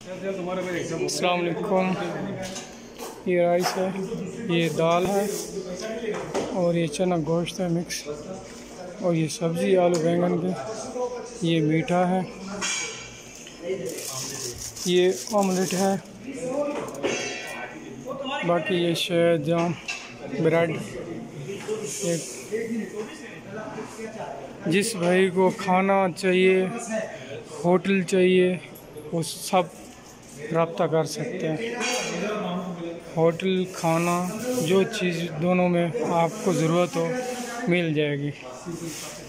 अस्सलाम वालेकुम। ये राइस है, ये दाल है और ये चना गोश्त है मिक्स, और ये सब्ज़ी आलू बैंगन की, ये मीठा है, ये ऑमलेट है, बाकी ये शहद जाम ब्रेड। जिस भाई को खाना चाहिए, होटल चाहिए, वो सब रब्ता कर सकते हैं। होटल खाना जो चीज़ दोनों में आपको ज़रूरत हो मिल जाएगी।